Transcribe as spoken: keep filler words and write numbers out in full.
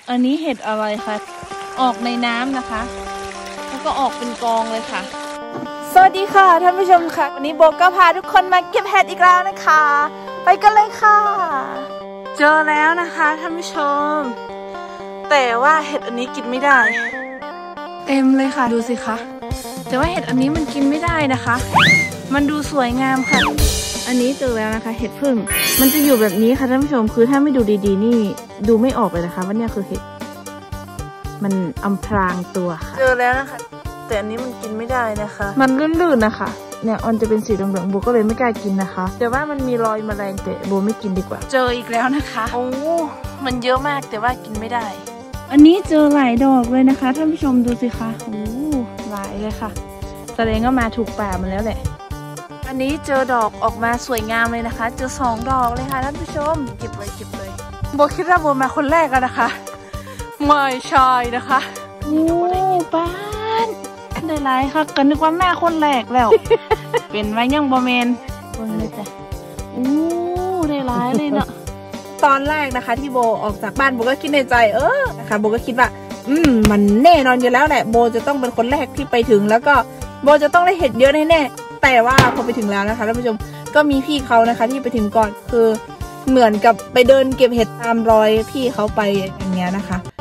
อันนี้เห็ดอะไรคะออกในน้ำนะคะแล้วก็ออกเป็นกองเลยค่ะสวัสดีค่ะท่านผู้ชมค่ะวันนี้โบก็พาทุกคนมาเก็บเห็ดอีกแล้วนะคะไปกันเลยค่ะเจอแล้วนะคะท่านผู้ชมแต่ว่าเห็ดอันนี้กินไม่ได้เต็มเลยค่ะดูสิคะแต่ว่าเห็ดอันนี้มันกินไม่ได้นะคะมันดูสวยงามค่ะอันนี้เจอแล้วนะคะเห็ดพึ่งมันจะอยู่แบบนี้ค่ะท่านผู้ชมคือถ้าไม่ดูดีๆนี่ดูไม่ออกเลยนะคะว่าเนี่ยคือเห็ดมันอำพรางตัวค่ะเจอแล้วนะคะแต่อันนี้มันกินไม่ได้นะคะมันลื่นๆนะคะเนี่ยออนจะเป็นสีเหลืองๆโบก็เลยไม่กล้ากินนะคะแต่ว่ามันมีรอยแมลงแต่โบไม่กินดีกว่าเจออีกแล้วนะคะโอ้มันเยอะมากแต่ว่ากินไม่ได้อันนี้เจอหลายดอกเลยนะคะท่านผู้ชมดูสิคะโอ้หลายเลยค่ะแสดงว่ามาถูกป่ามันแล้วแหละอันนี้เจอดอกออกมาสวยงามเลยนะคะเจอสองดอกเลยค่ะท่านผู้ชมเก็บเลยเก็บเลยโบคิดว่าโบมาคนแรกแล้วนะคะไม่ใช่นะคะโอ้ป้านได้หลายค่ะกันนึกว่าแม่คนแรกแล้ว เป็นไว้ยังบอเมนเบิ่งเลยจ้ะโอ้ได้หลายเลยเนาะตอนแรกนะคะที่โบออกจากบ้านโบก็คิดในใจเออนะคะโบก็คิดว่าอืมมันแน่นอนอยู่แล้วแหละโบจะต้องเป็นคนแรกที่ไปถึงแล้วก็โบจะต้องได้เห็ดเยอะแน่ๆแต่ว่าพอไปถึงแล้วนะคะท่านผู้ชมก็มีพี่เขานะคะที่ไปถึงก่อนคือเหมือนกับไปเดินเก็บเห็ดตามรอยพี่เขาไปอย่างเงี้ยนะคะ